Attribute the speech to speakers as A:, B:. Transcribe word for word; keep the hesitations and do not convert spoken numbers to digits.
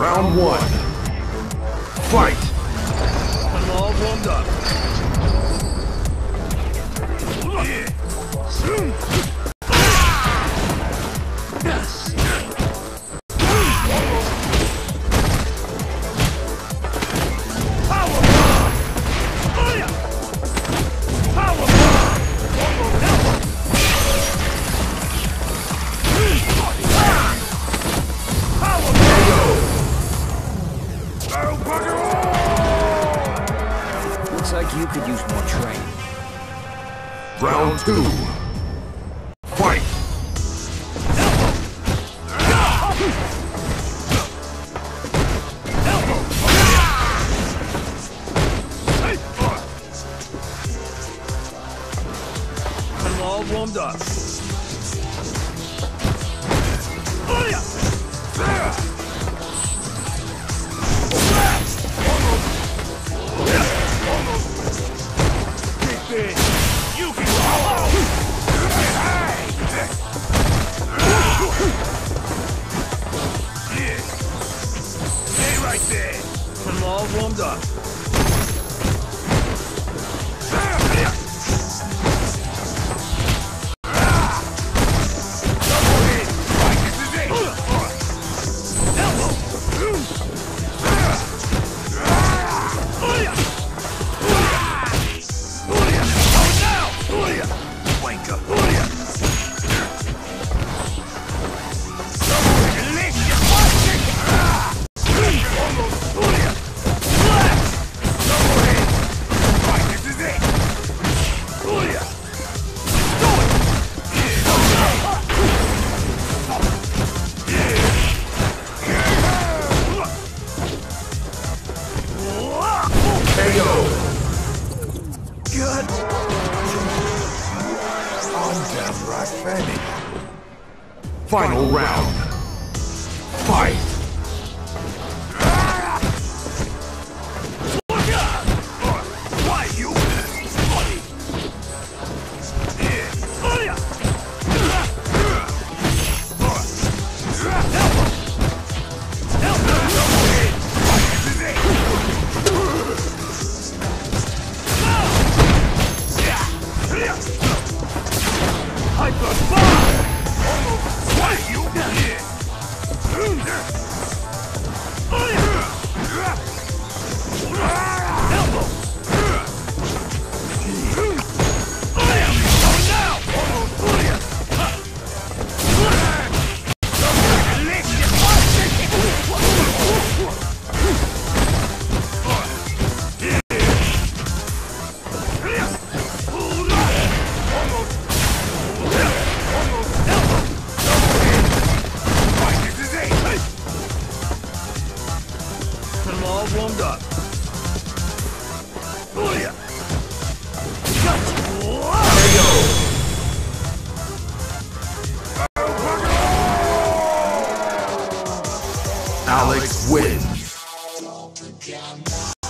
A: Round one. Fight!
B: I'm all warmed up.
C: Looks like you could use more training.
A: Round two. Fight!
B: I'm all warmed up. You can Stay right there. I'm all warmed up.
A: Good. I'm downright fanny. Final round. Fight!
B: Why you? I'm all warmed up. Booyah!
A: Alex wins.